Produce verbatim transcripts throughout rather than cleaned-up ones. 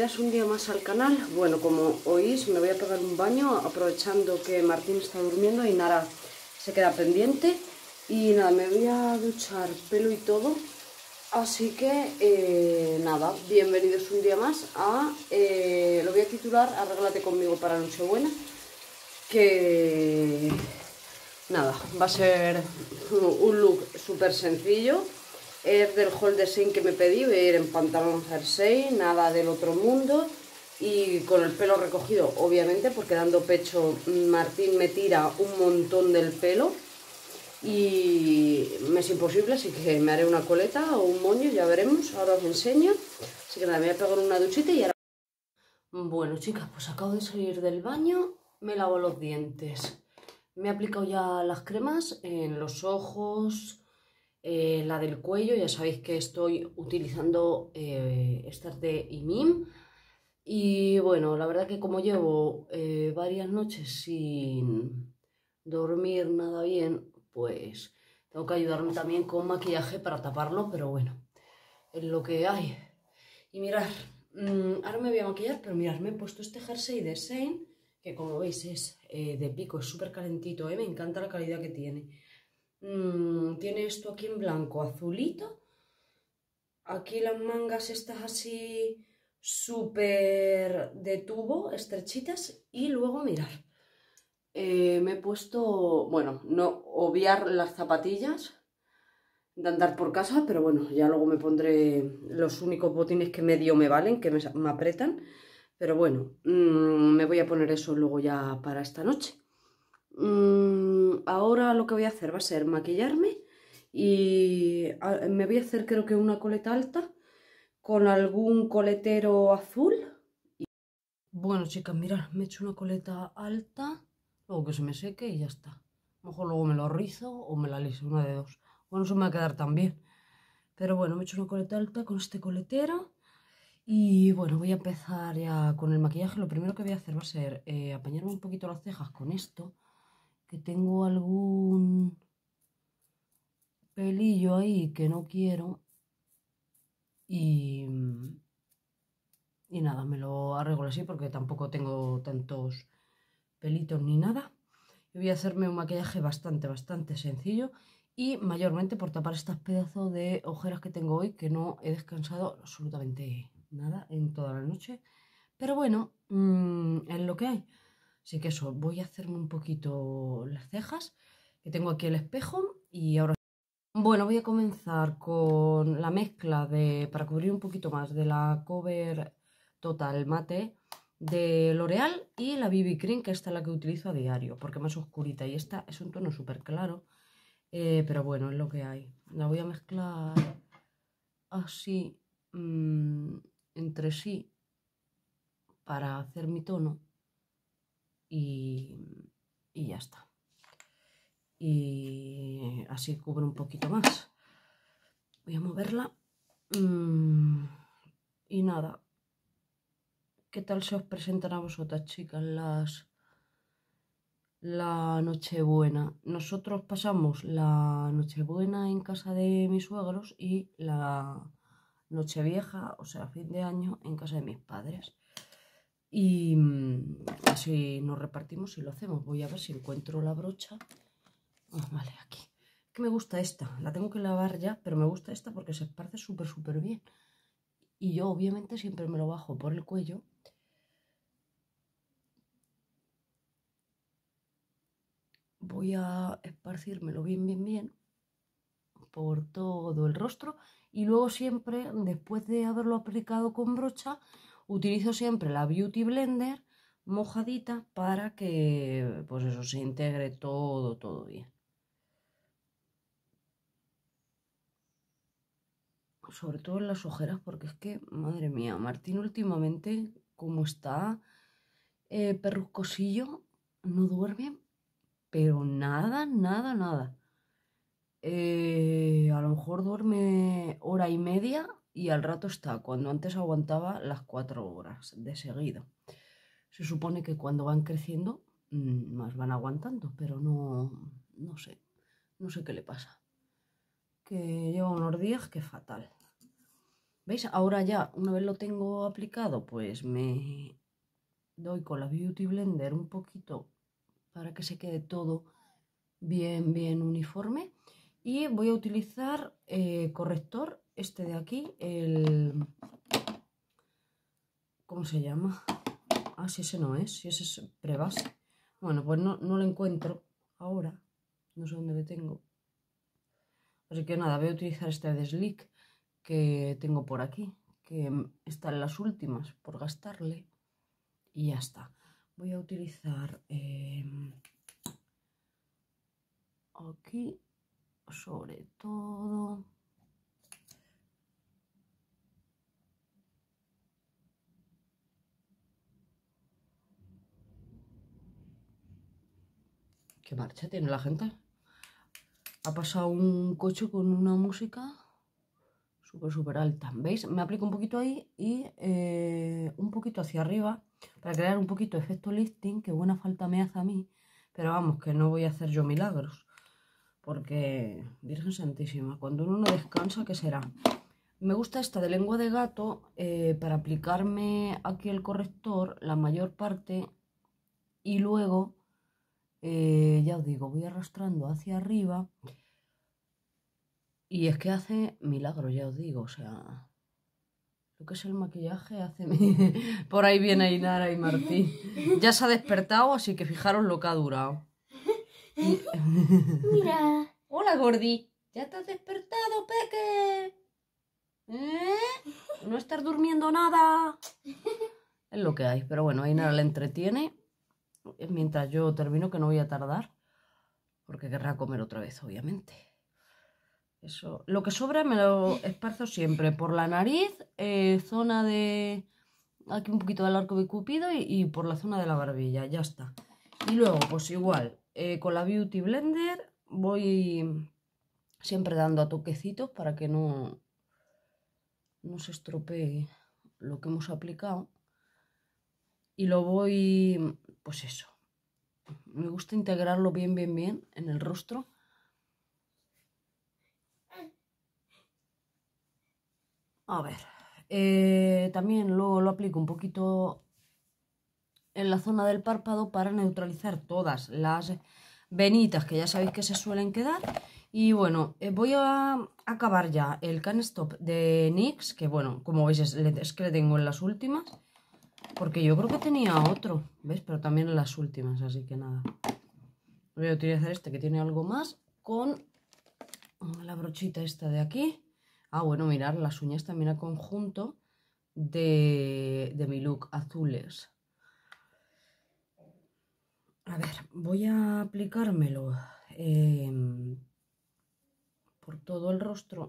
bienvenidas un día más al canal. Bueno, como oís, me voy a pegar un baño aprovechando que Martín está durmiendo y Nara se queda pendiente. Y nada, me voy a duchar pelo y todo. Así que, eh, nada, bienvenidos un día más a... Eh, lo voy a titular Arréglate conmigo para Nochebuena. Que... Nada, va a ser un look súper sencillo. Es del haul de Shein que me pedí, voy a ir en pantalón jersey, nada del otro mundo. Y con el pelo recogido, obviamente, porque dando pecho Martín me tira un montón del pelo. Y me es imposible, así que me haré una coleta o un moño, ya veremos, ahora os enseño. Así que nada, me voy a pegar una duchita y ahora... Bueno, chicas, pues acabo de salir del baño, me lavo los dientes. Me he aplicado ya las cremas en los ojos, eh, la del cuello, ya sabéis que estoy utilizando eh, estas de I M I M. Y bueno, la verdad que como llevo eh, varias noches sin dormir nada bien, pues tengo que ayudarme también con maquillaje para taparlo, pero bueno, es lo que hay. Y mirad, mmm, ahora me voy a maquillar, pero mirad, me he puesto este jersey de Shein, que como veis es eh, de pico, es súper calentito, ¿eh? Me encanta la calidad que tiene. Mm, tiene esto aquí en blanco, azulito. Aquí las mangas estas así súper de tubo, estrechitas. Y luego, mirad, eh, me he puesto, bueno, no obviar las zapatillas de andar por casa, pero bueno, ya luego me pondré los únicos botines que medio me valen, que me, me apretan. Pero bueno, mmm, me voy a poner eso luego ya para esta noche. Mm, ahora lo que voy a hacer va a ser maquillarme y a, me voy a hacer creo que una coleta alta con algún coletero azul. Y... Bueno, chicas, mirad, me he hecho una coleta alta, luego que se me seque y ya está. A lo mejor luego me lo rizo o me la liso, una de dos. Bueno, eso me va a quedar tan bien. Pero bueno, me he hecho una coleta alta con este coletero. Y bueno, voy a empezar ya con el maquillaje. Lo primero que voy a hacer va a ser eh, apañarme un poquito las cejas con esto. Que tengo algún pelillo ahí que no quiero. Y, y nada, me lo arreglo así porque tampoco tengo tantos pelitos ni nada. Y voy a hacerme un maquillaje bastante, bastante sencillo. Y mayormente por tapar estas pedazos de ojeras que tengo hoy, que no he descansado absolutamente nada en toda la noche. Pero bueno, mmm, es lo que hay. Así que eso, voy a hacerme un poquito las cejas, que tengo aquí el espejo. Y ahora... Bueno, voy a comenzar con la mezcla de, para cubrir un poquito más, de la Cover Total Mate de L'Oreal y la B B Cream, que esta es la que utilizo a diario, porque es más oscurita. Y esta es un tono súper claro, eh, pero bueno, es lo que hay. La voy a mezclar así mmm, entre sí para hacer mi tono y, y ya está. Y así cubre un poquito más. Voy a moverla. Mm, y nada. ¿Qué tal se os presentan a vosotras, chicas, las la Nochebuena? Nosotros pasamos la Nochebuena en casa de mis suegros y la Nochevieja, o sea, fin de año, en casa de mis padres. Y mm, así nos repartimos y lo hacemos. Voy a ver si encuentro la brocha. Oh, vale, aquí. Que me gusta esta. La tengo que lavar ya, pero me gusta esta porque se esparce súper, súper bien. Y yo, obviamente, siempre me lo bajo por el cuello. Voy a esparcírmelo bien, bien, bien por todo el rostro. Y luego siempre, después de haberlo aplicado con brocha, utilizo siempre la Beauty Blender mojadita para que, pues eso, se integre todo, todo bien. Sobre todo en las ojeras, porque es que, madre mía, Martín últimamente, como está eh, perruscosillo, no duerme, pero nada, nada, nada. Eh, a lo mejor duerme hora y media y al rato está, cuando antes aguantaba las cuatro horas de seguido. Se supone que cuando van creciendo mmm, más van aguantando, pero no, no sé, no sé qué le pasa. Que lleva unos días que fatal. ¿Veis? Ahora ya, una vez lo tengo aplicado, pues me doy con la Beauty Blender un poquito para que se quede todo bien, bien uniforme. Y voy a utilizar eh, corrector, este de aquí, el... ¿Cómo se llama? Ah, si ese no es, si ese es prebase. Bueno, pues no, no lo encuentro ahora, no sé dónde lo tengo. Así que nada, voy a utilizar este de Slick que tengo por aquí, que está en las últimas por gastarle. Y ya está. Voy a utilizar eh, aquí, sobre todo... ¿Qué marcha tiene la gente? Ha pasado un coche con una música súper, súper alta. ¿Veis? Me aplico un poquito ahí y eh, un poquito hacia arriba para crear un poquito de efecto lifting, que buena falta me hace a mí. Pero vamos, que no voy a hacer yo milagros. Porque, Virgen Santísima, cuando uno no descansa, ¿qué será? Me gusta esta de lengua de gato eh, para aplicarme aquí el corrector la mayor parte y luego, eh, ya os digo, voy arrastrando hacia arriba y es que hace milagros, ya os digo, o sea, lo que es el maquillaje hace... Por ahí viene Ainara y Martín. Ya se ha despertado, así que fijaros lo que ha durado. Y... Mira. Hola, Gordi. ¿Ya te has despertado, Peque? ¿Eh? ¿No estás durmiendo nada? Es lo que hay, pero bueno, Ainara le entretiene mientras yo termino, que no voy a tardar, porque querrá comer otra vez, obviamente. Eso, lo que sobra me lo esparzo siempre por la nariz, eh, zona de... Aquí un poquito del arco de Cupido y, y por la zona de la barbilla, ya está. Y luego, pues igual, eh, con la Beauty Blender voy siempre dando a toquecitos para que no, no se estropee lo que hemos aplicado. Y lo voy, pues eso, me gusta integrarlo bien, bien, bien en el rostro. A ver, eh, también luego lo aplico un poquito en la zona del párpado para neutralizar todas las venitas que ya sabéis que se suelen quedar. Y bueno, eh, voy a acabar ya el Can't Stop de NYX, que bueno, como veis es, es que le tengo en las últimas, porque yo creo que tenía otro, ¿ves? Pero también en las últimas, así que nada. Voy a utilizar este que tiene algo más con la brochita esta de aquí. Ah, bueno, mirar las uñas también a conjunto de, de mi look azules. A ver, voy a aplicármelo eh, por todo el rostro.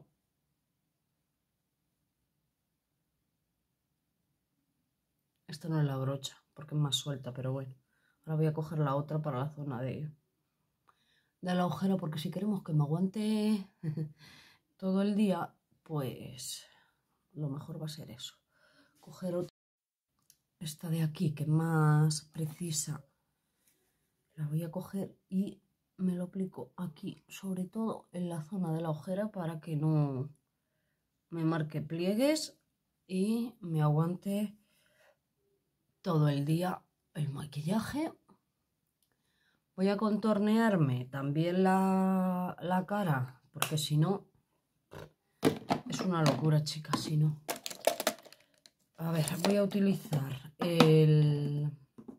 Esta no es la brocha porque es más suelta, pero bueno. Ahora voy a coger la otra para la zona de, de la ojera, porque si queremos que me aguante todo el día, pues lo mejor va a ser eso. Coger otra, esta de aquí, que es más precisa. La voy a coger y me lo aplico aquí, sobre todo en la zona de la ojera, para que no me marque pliegues y me aguante todo el día el maquillaje. Voy a contornearme también la, la cara, porque si no, es una locura, chicas, si no. A ver, voy a utilizar el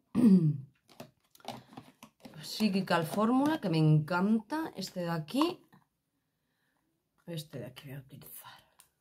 Psychical Fórmula, que me encanta, este de aquí. Este de aquí voy a utilizar.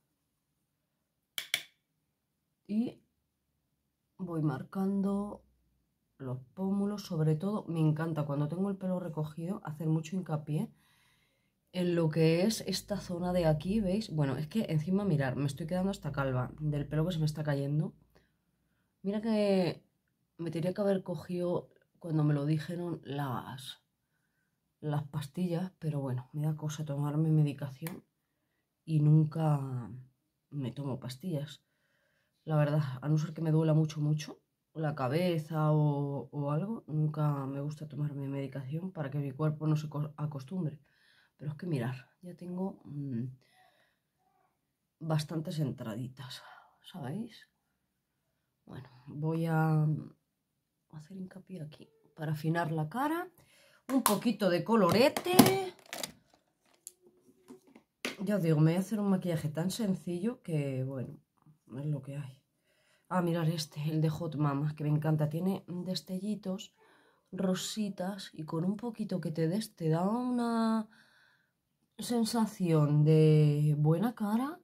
Y voy marcando los pómulos, sobre todo. Me encanta cuando tengo el pelo recogido hacer mucho hincapié en lo que es esta zona de aquí, ¿veis? Bueno, es que encima, mirar, me estoy quedando hasta calva del pelo que se me está cayendo. Mira que me tenía que haber cogido cuando me lo dijeron las, las pastillas, pero bueno, me da cosa tomarme medicación y nunca me tomo pastillas. La verdad, a no ser que me duela mucho, mucho la cabeza o, o algo, nunca me gusta tomarme medicación para que mi cuerpo no se acostumbre. Pero es que mirar, ya tengo mmm, bastantes entraditas, ¿sabéis? Bueno, voy a hacer hincapié aquí para afinar la cara. Un poquito de colorete. Ya os digo, me voy a hacer un maquillaje tan sencillo que, bueno, es lo que hay. Ah, mirad este, el de Hot Mama, que me encanta. Tiene destellitos, rositas, y con un poquito que te des, te da una sensación de buena cara.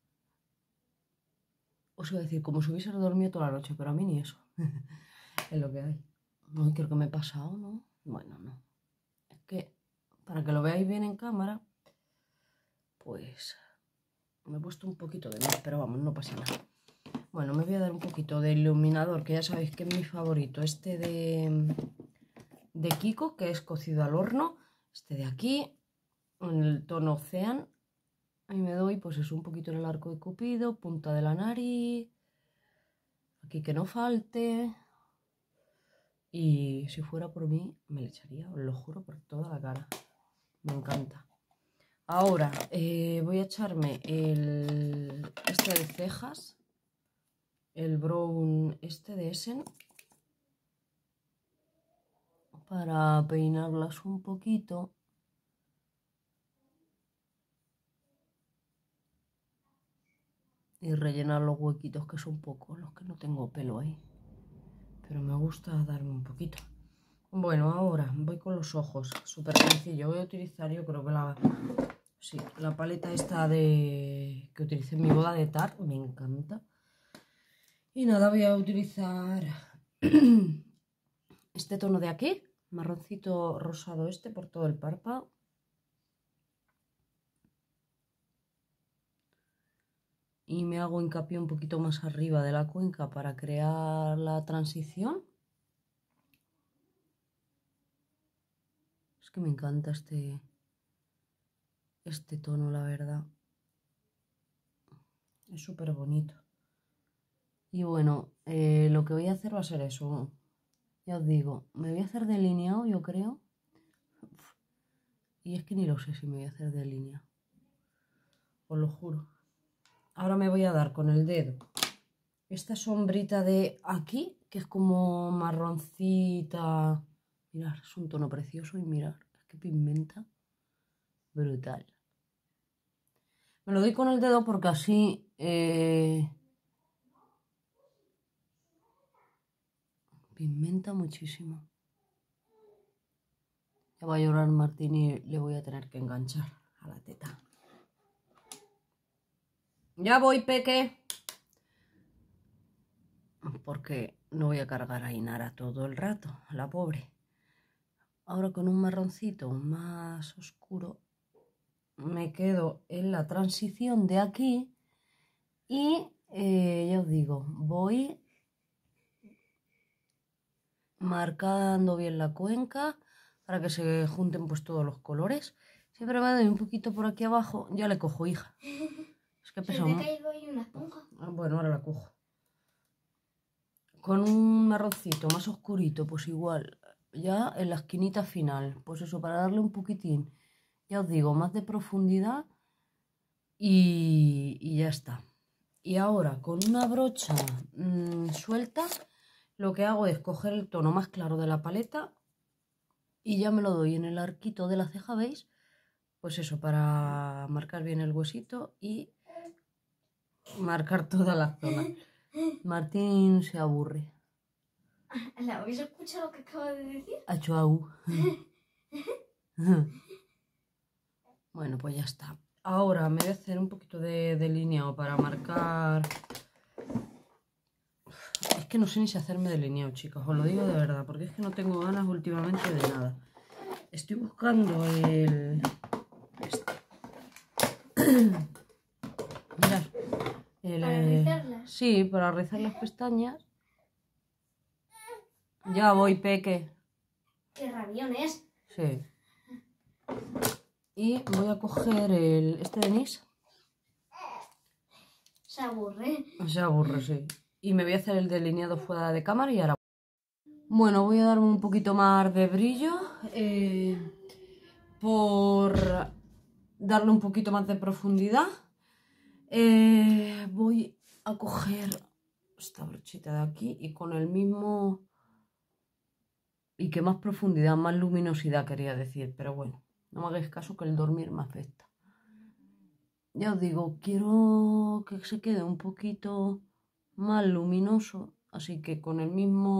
Os iba a decir, como si hubiese dormido toda la noche, pero a mí ni eso. Es lo que hay. No, creo que me he pasado, ¿no? Bueno, no. Es que, para que lo veáis bien en cámara, pues me he puesto un poquito de más, pero vamos, no pasa nada. Bueno, me voy a dar un poquito de iluminador, que ya sabéis que es mi favorito. Este de, de Kiko, que es cocido al horno. Este de aquí, en el tono Ocean. Ahí me doy, pues es un poquito en el arco de Cupido, punta de la nariz. Aquí que no falte. Y si fuera por mí, me le echaría, os lo juro, por toda la cara. Me encanta. Ahora eh, voy a echarme el este de cejas. El brown este de Essen, para peinarlas un poquito. Y rellenar los huequitos, que son pocos, los que no tengo pelo ahí. Pero me gusta darme un poquito. Bueno, ahora voy con los ojos. Súper sencillo. Voy a utilizar, yo creo que la... Sí, la paleta esta de... que utilicé en mi boda de Tarte. Me encanta. Y nada, voy a utilizar este tono de aquí, marroncito rosado este por todo el párpado. Y me hago hincapié un poquito más arriba de la cuenca para crear la transición. Es que me encanta este, este tono, la verdad. Es súper bonito. Y bueno, eh, lo que voy a hacer va a ser eso. Ya os digo, me voy a hacer delineado, yo creo. Y es que ni lo sé si me voy a hacer delineado. Os lo juro. Ahora me voy a dar con el dedo esta sombrita de aquí, que es como marroncita. Mirad, es un tono precioso y mirad, es que pigmenta brutal. Me lo doy con el dedo porque así... Eh, pigmenta muchísimo. Ya va a llorar Martín y le voy a tener que enganchar a la teta. Ya voy, Peque. Porque no voy a cargar a Inara todo el rato, la pobre. Ahora con un marroncito más oscuro me quedo en la transición de aquí y eh, ya os digo, voy marcando bien la cuenca para que se junten pues todos los colores. Siempre me doy un poquito por aquí abajo, ya le cojo, hija. Es que pesa mucho. Ah, bueno, ahora la cojo. Con un marroncito más oscurito, pues igual, ya en la esquinita final, pues eso, para darle un poquitín, ya os digo, más de profundidad y, y ya está. Y ahora con una brocha mmm, suelta, lo que hago es coger el tono más claro de la paleta y ya me lo doy en el arquito de la ceja, ¿veis? Pues eso, para marcar bien el huesito y marcar toda la zona. Martín se aburre. ¿La habéis escuchado lo que acabo de decir? Ha hecho au. Bueno, pues ya está. Ahora me voy a hacer un poquito de delineado para marcar. Es que no sé ni si hacerme delineado, chicos. Os lo digo de verdad, porque es que no tengo ganas últimamente de nada. Estoy buscando el... Este. Mirad. El, ¿Para rizarlas? Sí, para rizar las pestañas. Ya voy, Peque. ¡Qué rabiones! Sí. Y voy a coger el este de NYX. Se aburre. Se aburre, sí. Y me voy a hacer el delineado fuera de cámara y ahora... Bueno, voy a darme un poquito más de brillo. Eh, por darle un poquito más de profundidad. Eh, voy a coger esta brochita de aquí y con el mismo... Y que más profundidad, más luminosidad quería decir, pero bueno, no me hagáis caso que el dormir me afecta. Ya os digo, quiero que se quede un poquito más luminoso, así que con el mismo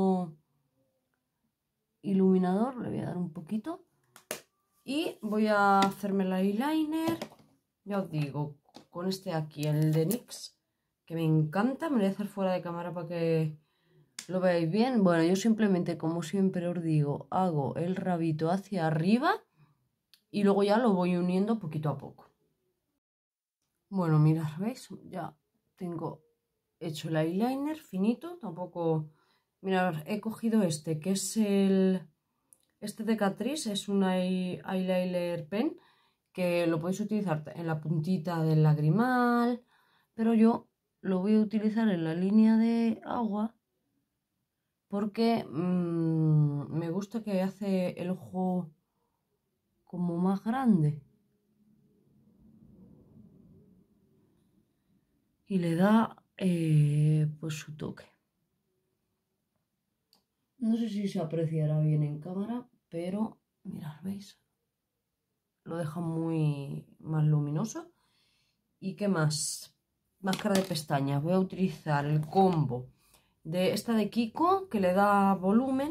iluminador le voy a dar un poquito y voy a hacerme el eyeliner. Ya os digo, con este aquí, el de NYX, que me encanta. Me lo voy a hacer fuera de cámara para que lo veáis bien. Bueno, yo simplemente, como siempre os digo, hago el rabito hacia arriba y luego ya lo voy uniendo poquito a poco. Bueno, mirad, ¿veis? Ya tengo hecho el eyeliner finito. Tampoco... Mirad, he cogido este, que es el... Este de Catrice, es un eyeliner pen, que lo podéis utilizar en la puntita del lagrimal, pero yo lo voy a utilizar en la línea de agua porque mmm, me gusta que hace el ojo como más grande y le da eh, pues su toque. No sé si se apreciará bien en cámara, pero mirad, ¿veis? Lo deja muy más luminoso. ¿Y qué más? Máscara de pestañas. Voy a utilizar el combo de esta de Kiko, que le da volumen.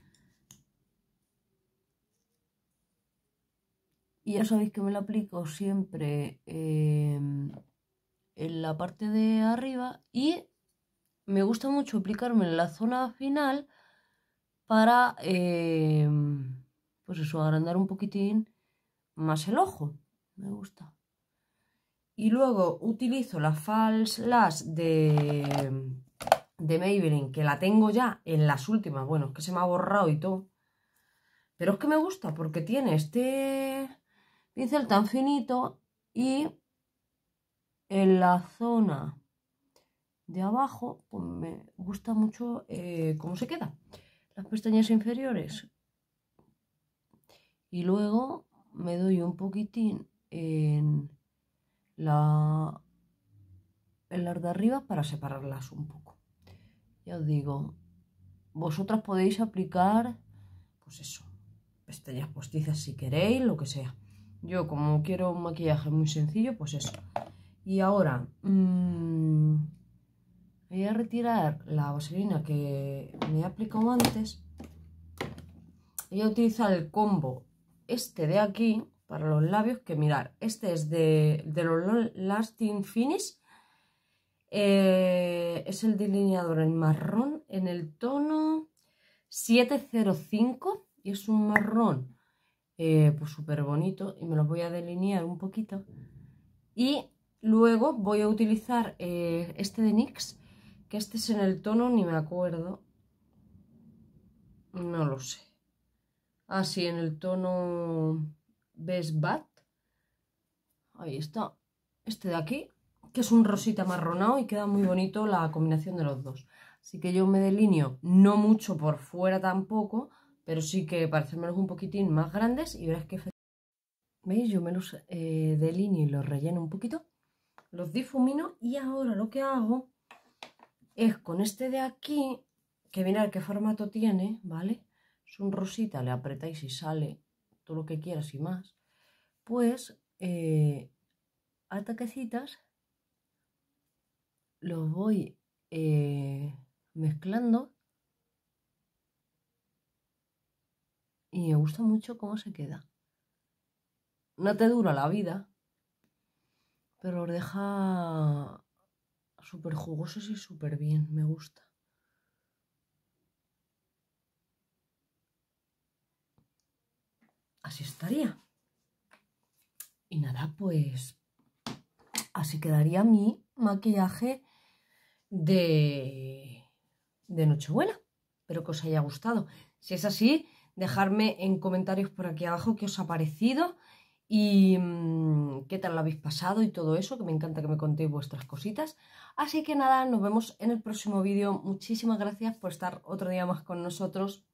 Y ya sabéis que me lo aplico siempre eh, en la parte de arriba. Y me gusta mucho aplicarme en la zona final para, eh, pues eso, agrandar un poquitín más el ojo. Me gusta. Y luego utilizo la False Lash de, de Maybelline, que la tengo ya en las últimas. Bueno, es que se me ha borrado y todo. Pero es que me gusta porque tiene este pincel tan finito y en la zona de abajo pues me gusta mucho eh, cómo se queda. Las pestañas inferiores. Y luego me doy un poquitín en... La, en las de arriba para separarlas un poco. Ya os digo, vosotras podéis aplicar, pues eso, pestañas postizas si queréis, lo que sea. Yo como quiero un maquillaje muy sencillo, pues eso. Y ahora mmm, voy a retirar la vaselina que me he aplicado antes. Voy a utilizar el combo este de aquí para los labios, que mirad, este es de, de los Lasting Finish. Eh, es el delineador en marrón en el tono siete cero cinco y es un marrón eh, pues súper bonito y me lo voy a delinear un poquito. Y luego voy a utilizar eh, este de NYX, que este es en el tono, ni me acuerdo, no lo sé. Ah, sí, en el tono Best Bat. Ahí está, este de aquí, que es un rosita amarronado y queda muy bonito la combinación de los dos. Así que yo me delineo, no mucho por fuera tampoco, pero sí que para hacérmelos un poquitín más grandes y verás que... ¿Veis? Yo me los eh, delineo y los relleno un poquito, los difumino y ahora lo que hago es con este de aquí, que mirad qué formato tiene, ¿vale? Es un rosita, le apretáis y sale todo lo que quieras y más. Pues eh, a taquecitas los voy eh, mezclando y me gusta mucho cómo se queda. No te dura la vida, pero los deja súper jugosos y súper bien, me gusta. Así estaría. Y nada, pues así quedaría mi maquillaje de, de Nochebuena. Espero que os haya gustado. Si es así, dejadme en comentarios por aquí abajo qué os ha parecido y mmm, qué tal lo habéis pasado y todo eso, que me encanta que me contéis vuestras cositas. Así que nada, nos vemos en el próximo vídeo. Muchísimas gracias por estar otro día más con nosotros.